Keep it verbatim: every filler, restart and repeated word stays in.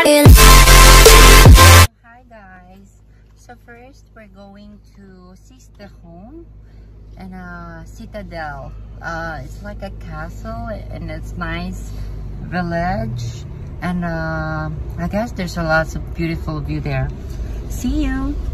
Hi guys, so first we're going to Sisteron and uh, Citadelle. Uh, it's like a castle and it's nice village, and uh, I guess there's a lots of beautiful view there. See you.